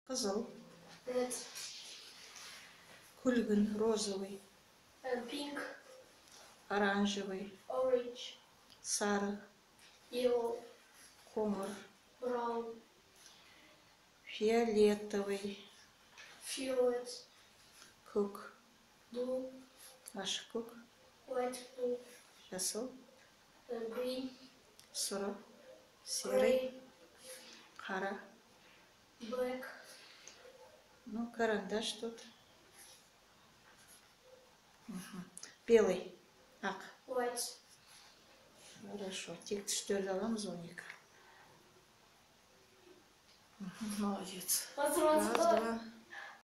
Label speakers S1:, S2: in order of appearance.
S1: Қызыл.
S2: red,
S1: Күлгін, розовый.
S2: pink,
S1: Оранжевый.
S2: orange,
S1: Сары.
S2: yellow,
S1: Қоңыр.
S2: brown,
S1: Фиолетовый.
S2: violet,
S1: Көк.
S2: blue,
S1: Ашық көк.
S2: light blue,
S1: Жасыл.
S2: green,
S1: Сұры. Серый.
S2: gray,
S1: Қара.
S2: black,
S1: Ну, карандаш тут. Белый. Ақ.
S2: white.
S1: Хорошо. Тек түстерді аламыз 12. Молодец. Раз, два.